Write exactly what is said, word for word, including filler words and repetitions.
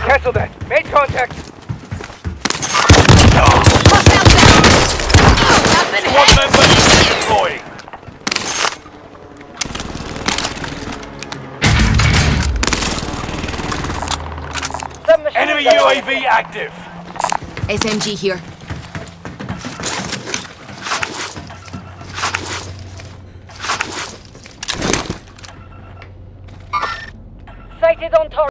Cancel that. Made contact. Hostile down! Up and One member is deploying. Enemy U A V active. S M G here. Sighted on target.